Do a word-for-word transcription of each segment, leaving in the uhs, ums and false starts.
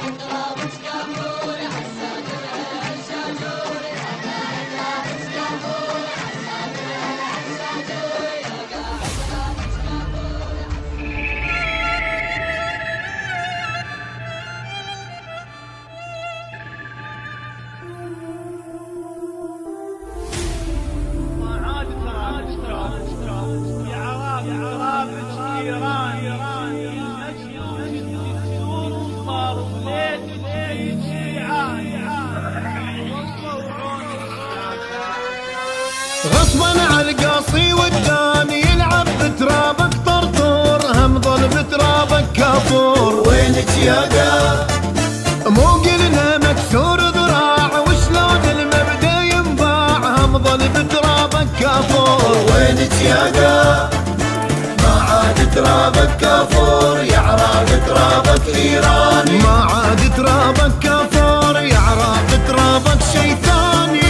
غصبا عالقاصي والداني يلعب بترابك طرطور، هم ظل بترابك كافور. وينك يا قا مو قلنا مكسور ذراع وشلون المبدا ينباع، هم ظل بترابك كافور. وينك يا قا ما عاد ترابك كافور، يا عراق ترابك ايراني. ما عاد ترابك كافور، يا عراق ترابك شي ثاني.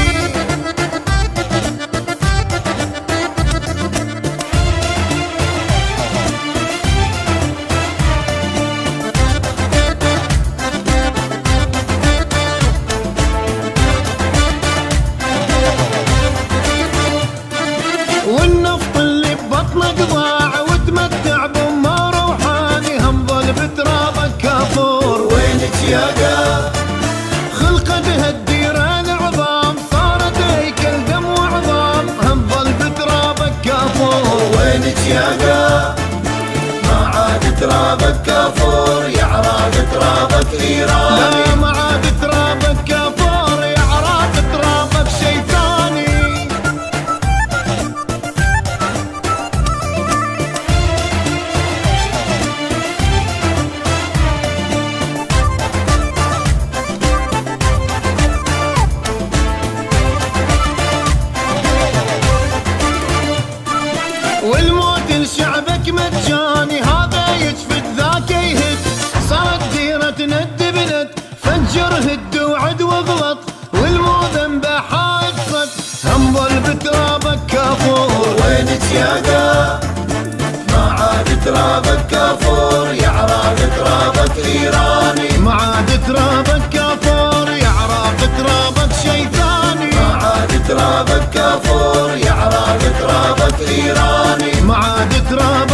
والنفط اللي ببطنك ضاع وتمتع بما روحاني، هم ظل بترابك كافور. وينك يا قا خلقتها الديرة العظام صارت هيكل دم وعظام، هم ظل بترابك كافور. وينك يا قا ما عاد ترابك كافور، يا عراق ترابك ايراني. لا ما عاد ترابك كافور، يا عراق ترابك شي ثاني. والموت لشعبك مجاني، هذا يجفد ذاك يهد. صارت ديرة تند بند فجر هد وعد واغلط، والمو ذنبه حاد صد، هم ظل بترابك كافور. وينك يا قا ما عاد ترابك كافور، يا عراق ترابك ايراني. ما عاد ترابك كافور، يا عراق ترابك شي ثاني. ما عاد ترابك كافور، يا عراق ترابك ايراني. ما عاد ترابك